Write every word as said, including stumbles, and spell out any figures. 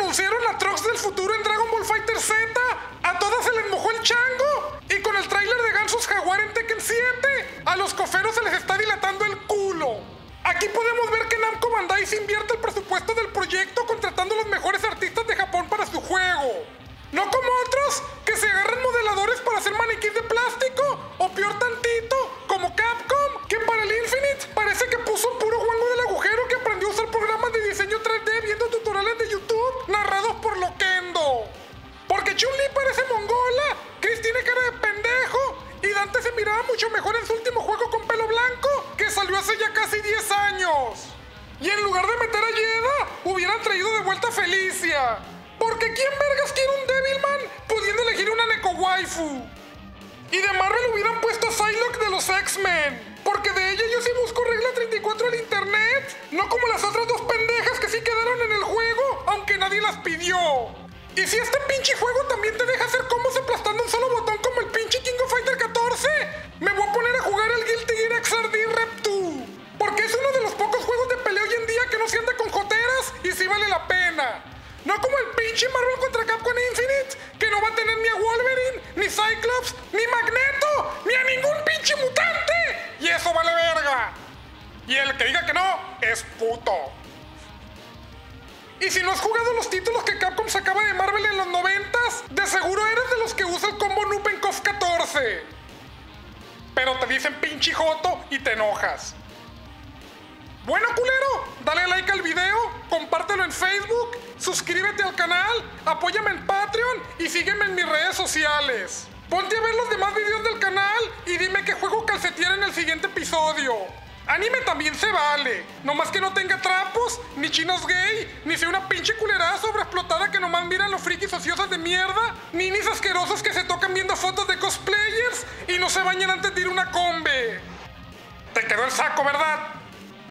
anunciaron a Trunks del futuro en Dragon Ball Fighter Z, a todas se les mojó el chango, y con el tráiler de Gansos Jaguar en Tekken siete, a los coferos se les está dilatando el culo. Aquí podemos ver que Namco Bandai se invierte el presupuesto del proyecto contratando a los mejores artistas de Japón para su juego. No como otros, que se agarran modeladores para hacer maniquís de plástico, o peor tantito, como Capcom, que para el Infinite parece que puso puro guango del agujero que aprendió a usar programas de diseño tres D viendo tutoriales de YouTube narrados por Loquendo. Porque Chun-Li parece mongola, Chris tiene cara de pendejo, y Dante se miraba mucho mejor en su último juego con pelo blanco, que salió hace ya casi diez años. Y en lugar de meter a Yeda, hubieran traído de vuelta a Felicia. Porque ¿quién vergas quiere un Devilman pudiendo elegir una Neko Waifu? Y de Marvel hubieran puesto a Psylocke de los X-Men. Porque de ella yo sí busco regla treinta y cuatro en internet. No como las otras dos pendejas que sí quedaron en el juego, aunque nadie las pidió. Y si este pinche juego también te deja hacer combos aplastando un solo botón como el pinche King of Fighter catorce, me voy a poner a jugar el Guilty Gear X R D Rep dos. Porque es uno de los pocos juegos de pelea hoy en día que no se anda con joteras y sí vale la pena. No como el pinche Marvel contra Capcom Infinite, que no va a tener ni a Wolverine, ni Cyclops, ni Magneto, ni a ningún pinche mutante. Y eso vale verga. Y el que diga que no, es puto. Y si no has jugado los títulos que Capcom sacaba de Marvel en los noventas, de seguro eres de los que usa el combo Noob en KOF catorce. Pero te dicen pinche joto y te enojas. Bueno, culero, dale like al video, compártelo en Facebook, suscríbete al canal, apóyame en Patreon y sígueme en mis redes sociales. Ponte a ver los demás videos del canal y dime qué juego calcetear en el siguiente episodio. Anime también se vale, nomás que no tenga trapos, ni chinos gay, ni sea una pinche culerada sobreexplotada que nomás miran los frikis ociosas de mierda, ni ninis asquerosos que se tocan viendo fotos de cosplayers y no se bañan antes de ir a una combe. Te quedó el saco, ¿verdad?